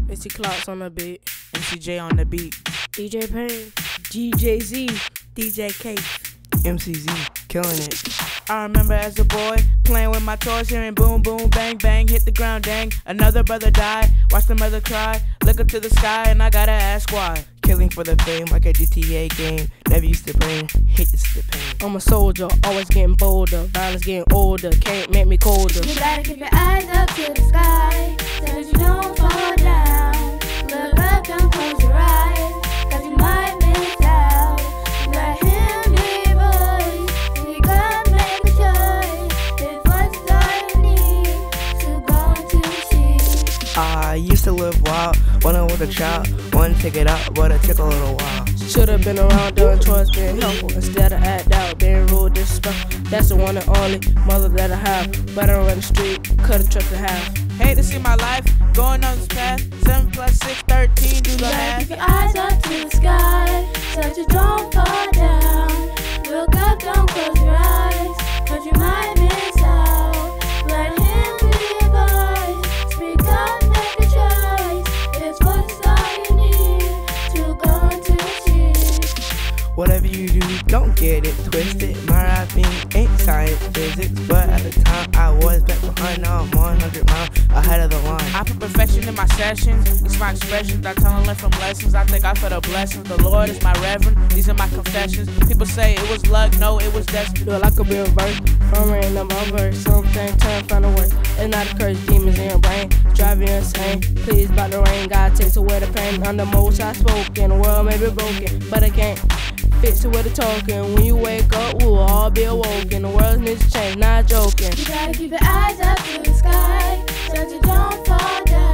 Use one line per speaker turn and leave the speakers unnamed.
MC Clocks on the beat.
MCJ on the beat.
DJ Payne. GJZ.
DJ K.
MCZ, killing it.
I remember as a boy, playing with my toys, hearing boom, boom, bang, bang, hit the ground, dang. Another brother died, watch the mother cry, look up to the sky and I gotta ask why.
Killing for the fame like a GTA game, never used to bring, hate to see the pain.
I'm a soldier, always getting bolder, violence getting older, can't make me colder.
You gotta keep your eyes up to the sky, so that you don't fall down. Look up, don't close your eyes, cause you might miss out. Let him be voice, you gotta make a choice. His voice is all you need to go into sheep.
I used to live wild, when I was a child, wanted to take it out, but it took a little while.
Should've been around doing chores, being helpful, instead of act out, being rude, disrespectful. That's the one and only mother that I have, but I run the street, cut a truck in half.
Hate to see my life going on this path. 7 plus 6, 13, do the math.
Keep your eyes up to the sky, so that you don't fall down. Look up, don't close your eyes, cause you might miss out. Let him be your voice, speak up, make a choice. His voice is all you need to go into achieve.
Whatever you do, don't get it twisted. My rapping ain't science, physics, but at the time I was back behind. Now I'm 100 miles ahead of the line.
I put perfection in my sessions, it's my expressions. I tell and learn from lessons, I thank God for the blessings. The Lord is my reverend, these are my confessions. People say it was luck, no, it was destiny.
Feel like a be a verse, from rain up my verse. Something turn find a work. It's not a curse, demons in your brain, drive you insane. Please about the rain, God takes away the pain. I'm the most I spoken, the world may be broken, but I can't fix it with a token. When you wake up, we'll all be awoken. The world needs to change, not joking.
You gotta keep your eyes up to the sky, so that you don't fall down.